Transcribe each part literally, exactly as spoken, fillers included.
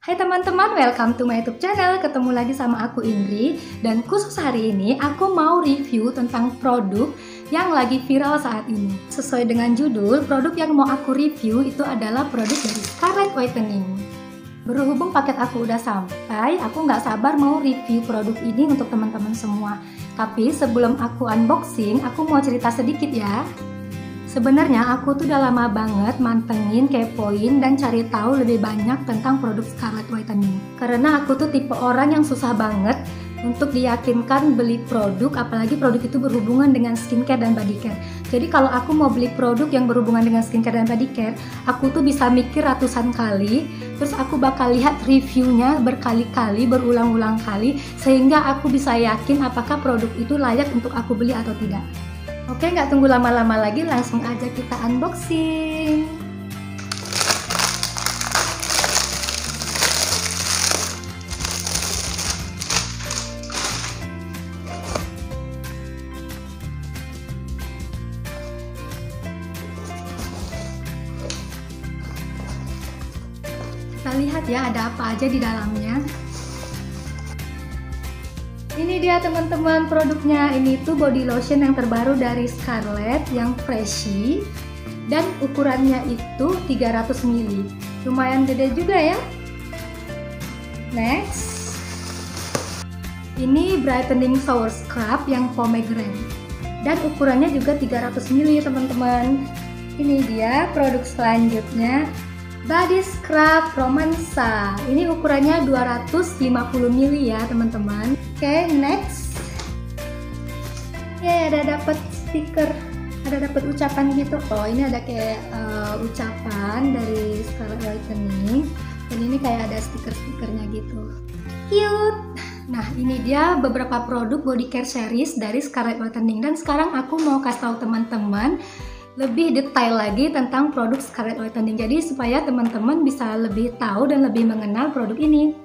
Hai teman-teman, welcome to my YouTube channel. Ketemu lagi sama aku Indri. Dan khusus hari ini aku mau review tentang produk yang lagi viral saat ini. Sesuai dengan judul, produk yang mau aku review itu adalah produk dari Scarlett Whitening. Berhubung paket aku udah sampai, aku nggak sabar mau review produk ini untuk teman-teman semua. Tapi sebelum aku unboxing, aku mau cerita sedikit ya. Sebenarnya aku tuh udah lama banget mantengin, kepoin, dan cari tahu lebih banyak tentang produk Scarlett Whitening. Karena aku tuh tipe orang yang susah banget untuk diyakinkan beli produk, apalagi produk itu berhubungan dengan skincare dan body care. Jadi kalau aku mau beli produk yang berhubungan dengan skincare dan body care, aku tuh bisa mikir ratusan kali, terus aku bakal lihat reviewnya berkali-kali, berulang-ulang kali, sehingga aku bisa yakin apakah produk itu layak untuk aku beli atau tidak. Oke, nggak tunggu lama-lama lagi, langsung aja kita unboxing. Kita lihat ya ada apa aja di dalamnya. Ini dia teman-teman produknya. Ini tuh body lotion yang terbaru dari Scarlett yang freshy dan ukurannya itu tiga ratus mililiter. Lumayan gede juga ya. Next, ini brightening shower scrub yang pomegranate dan ukurannya juga tiga ratus mililiter teman-teman. Ini dia produk selanjutnya, body scrub romansa. Ini ukurannya dua ratus lima puluh mililiter ya teman-teman. Oke, okay, next. Ya, ada dapat stiker, ada dapat ucapan gitu. Oh, ini ada kayak uh, ucapan dari Scarlett Whitening. Dan ini kayak ada stiker-stikernya gitu. Cute. Nah, ini dia beberapa produk body care series dari Scarlett Whitening. Dan sekarang aku mau kasih tahu teman-teman lebih detail lagi tentang produk Scarlett Whitening. Jadi supaya teman-teman bisa lebih tahu dan lebih mengenal produk ini.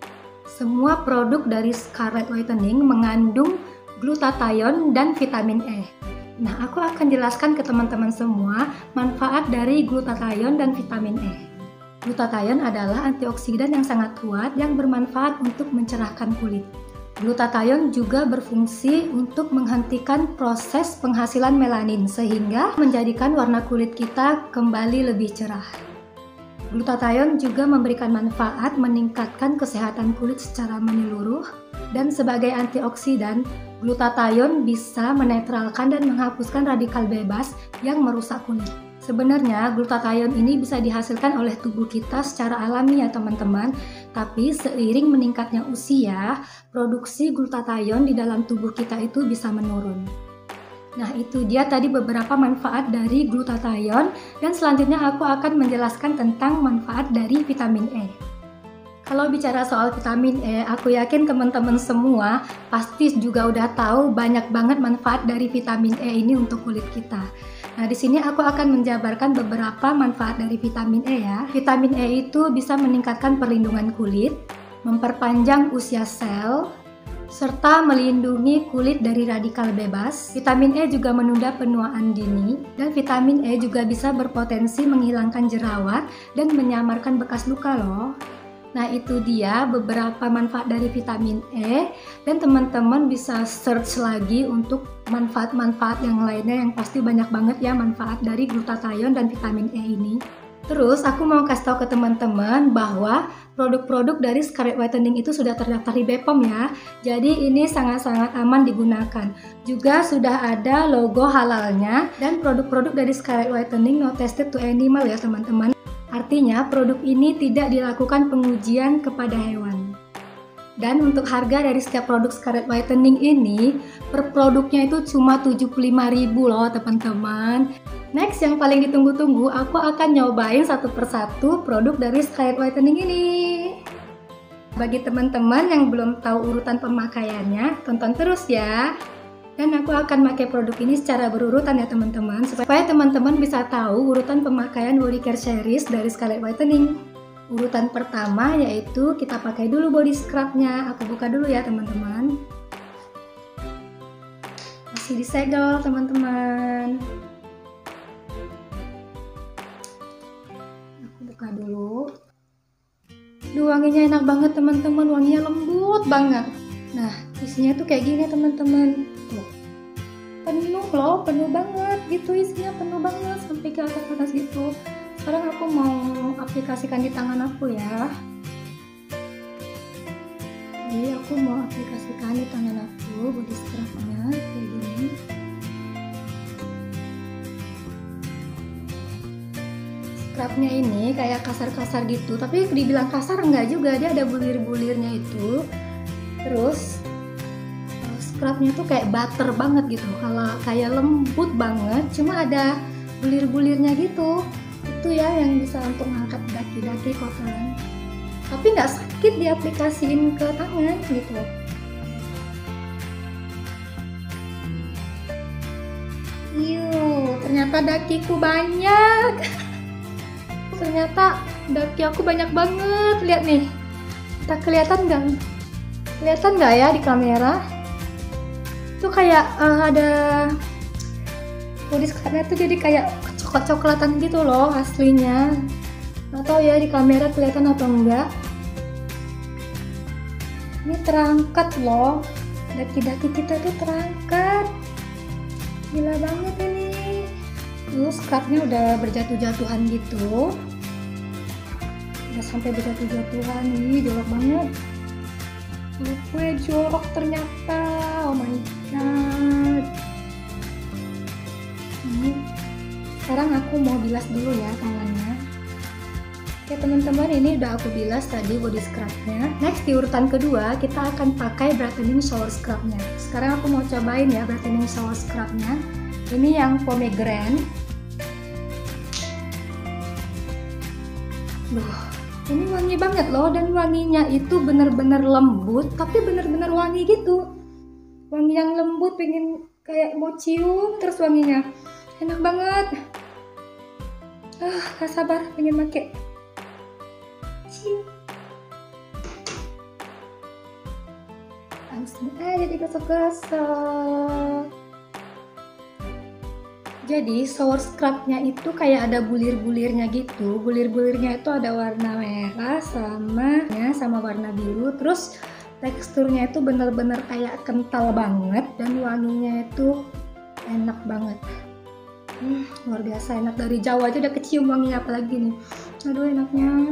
Semua produk dari Scarlett Whitening mengandung glutathione dan vitamin E. Nah, aku akan jelaskan ke teman-teman semua manfaat dari glutathione dan vitamin E. Glutathione adalah antioksidan yang sangat kuat yang bermanfaat untuk mencerahkan kulit. Glutathione juga berfungsi untuk menghentikan proses penghasilan melanin sehingga menjadikan warna kulit kita kembali lebih cerah. Glutathione juga memberikan manfaat meningkatkan kesehatan kulit secara menyeluruh, dan sebagai antioksidan, glutathione bisa menetralkan dan menghapuskan radikal bebas yang merusak kulit. Sebenarnya glutathione ini bisa dihasilkan oleh tubuh kita secara alami ya teman-teman, tapi seiring meningkatnya usia, produksi glutathione di dalam tubuh kita itu bisa menurun. Nah, itu dia tadi beberapa manfaat dari glutathione, dan selanjutnya aku akan menjelaskan tentang manfaat dari vitamin E. Kalau bicara soal vitamin E, aku yakin teman-teman semua pasti juga udah tahu banyak banget manfaat dari vitamin E ini untuk kulit kita. Nah, di sini aku akan menjabarkan beberapa manfaat dari vitamin E ya. Vitamin E itu bisa meningkatkan perlindungan kulit, memperpanjang usia sel, serta melindungi kulit dari radikal bebas. Vitamin E juga menunda penuaan dini, dan vitamin E juga bisa berpotensi menghilangkan jerawat dan menyamarkan bekas luka loh. Nah, itu dia beberapa manfaat dari vitamin E, dan teman-teman bisa search lagi untuk manfaat-manfaat yang lainnya yang pasti banyak banget ya manfaat dari glutathione dan vitamin E ini. Terus aku mau kasih tahu ke teman-teman bahwa produk-produk dari Scarlett Whitening itu sudah terdaftar di B P O M ya. Jadi ini sangat-sangat aman digunakan. Juga sudah ada logo halalnya, dan produk-produk dari Scarlett Whitening not tested to animal ya teman-teman. Artinya produk ini tidak dilakukan pengujian kepada hewan. Dan untuk harga dari setiap produk Scarlett Whitening ini, per produknya itu cuma tujuh puluh lima ribu loh teman-teman. Next, yang paling ditunggu-tunggu, aku akan nyobain satu persatu produk dari Scarlett Whitening ini. Bagi teman-teman yang belum tahu urutan pemakaiannya, tonton terus ya. Dan aku akan pakai produk ini secara berurutan ya teman-teman, supaya teman-teman bisa tahu urutan pemakaian body care series dari Scarlett Whitening. Urutan pertama yaitu kita pakai dulu body scrubnya. Aku buka dulu ya teman-teman. Masih disegel teman-teman. Aku buka dulu. Duh, wanginya enak banget teman-teman, wanginya lembut banget. Nah, isinya tuh kayak gini teman-teman. Tuh, penuh loh, penuh banget gitu, isinya penuh banget sampai ke atas-atas gitu. Sekarang aku mau aplikasikan di tangan aku ya. Jadi aku mau aplikasikan di tangan aku body scrubnya kayak gini. Scrubnya ini kayak kasar-kasar gitu, tapi dibilang kasar enggak juga, dia ada bulir-bulirnya itu. Terus scrubnya tuh kayak butter banget gitu, kalau kayak lembut banget, cuma ada bulir-bulirnya gitu. Itu ya yang bisa untuk ngangkat daki-daki kotoran, tapi nggak sakit diaplikasiin ke tangan gitu. Yuh, ternyata dakiku banyak. Ternyata daki aku banyak banget. Lihat nih, tak kelihatan nggak? Kelihatan nggak ya di kamera? Itu kayak uh, ada body scrubnya tuh jadi kayak coklat-coklatan gitu loh aslinya. Nggak tahu ya di kamera kelihatan atau enggak. Ini terangkat loh, daki-daki kita tuh terangkat. Gila banget ini. Terus scrubnya udah berjatuh-jatuhan gitu. Udah sampai berjatuh-jatuhan, nih jorok banget. Kulit gue jorok ternyata. Oh my god. Ini sekarang aku mau bilas dulu ya tangannya. Oke teman-teman, ini udah aku bilas tadi body scrubnya. Next di urutan kedua kita akan pakai brightening shower scrubnya. Sekarang aku mau cobain ya brightening shower scrubnya. Ini yang pomegranate. Duh, ini wangi banget loh, dan wanginya itu bener-bener lembut, tapi bener-bener wangi gitu. Wangi yang lembut, pengen kayak mau cium terus wanginya. Enak banget. Ah, gak sabar pengen pakai. Cium. Langsung aja digosok-gosok. Jadi shower scrubnya itu kayak ada bulir-bulirnya gitu. Bulir-bulirnya itu ada warna merah sama ya, sama warna biru. Terus teksturnya itu bener-bener kayak kental banget, dan wanginya itu enak banget. Hmm, luar biasa enak, dari jauh aja udah kecium wanginya, apalagi nih. Aduh enaknya.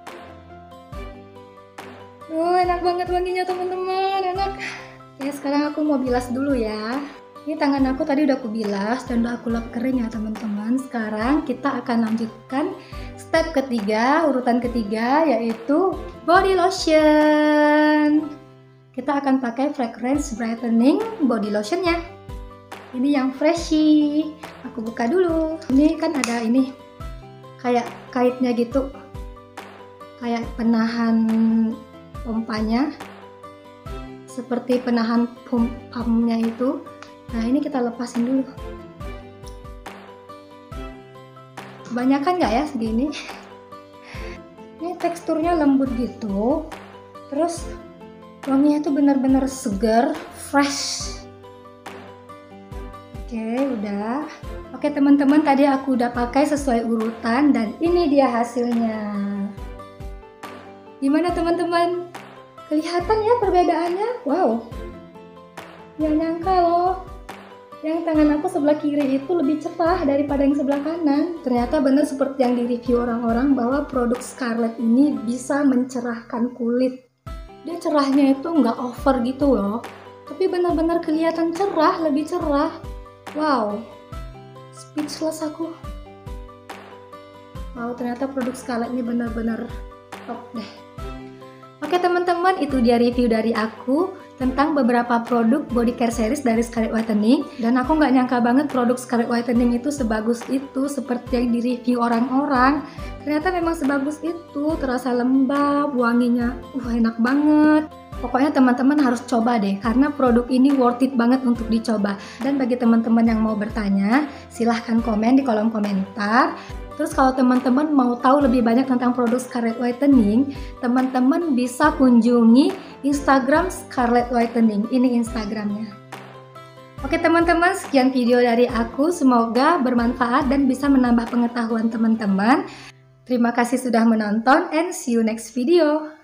Oh enak banget wanginya teman-teman, enak. Ya sekarang aku mau bilas dulu ya. Ini tangan aku tadi udah aku bilas dan udah aku lap kering ya teman-teman. Sekarang kita akan lanjutkan step ketiga, urutan ketiga, yaitu body lotion. Kita akan pakai fragrance brightening body lotionnya. Ini yang freshy. Aku buka dulu. Ini kan ada ini kayak kaitnya gitu, kayak penahan pompanya, seperti penahan pumpnya itu. Nah ini kita lepasin dulu. Kebanyakan nggak ya segini? Ini teksturnya lembut gitu. Terus wanginya tuh bener-bener segar, fresh. Oke udah. Oke teman-teman, tadi aku udah pakai sesuai urutan dan ini dia hasilnya. Gimana teman-teman? Kelihatan ya perbedaannya? Wow. Nggak nyangka loh. Yang tangan aku sebelah kiri itu lebih cerah daripada yang sebelah kanan. Ternyata benar seperti yang di review orang-orang bahwa produk Scarlett ini bisa mencerahkan kulit. Dia cerahnya itu nggak over gitu loh, tapi benar-benar kelihatan cerah, lebih cerah. Wow, speechless aku. Wow, ternyata produk Scarlett ini benar-benar top deh. Oke teman-teman, itu dia review dari aku tentang beberapa produk body care series dari Scarlett Whitening. Dan aku nggak nyangka banget produk Scarlett Whitening itu sebagus itu, seperti yang di review orang-orang. Ternyata memang sebagus itu, terasa lembab, wanginya uh enak banget. Pokoknya teman-teman harus coba deh, karena produk ini worth it banget untuk dicoba. Dan bagi teman-teman yang mau bertanya, silahkan komen di kolom komentar. Terus kalau teman-teman mau tahu lebih banyak tentang produk Scarlett Whitening, teman-teman bisa kunjungi Instagram Scarlett Whitening. Ini Instagramnya. Oke teman-teman, sekian video dari aku. Semoga bermanfaat dan bisa menambah pengetahuan teman-teman. Terima kasih sudah menonton and see you next video.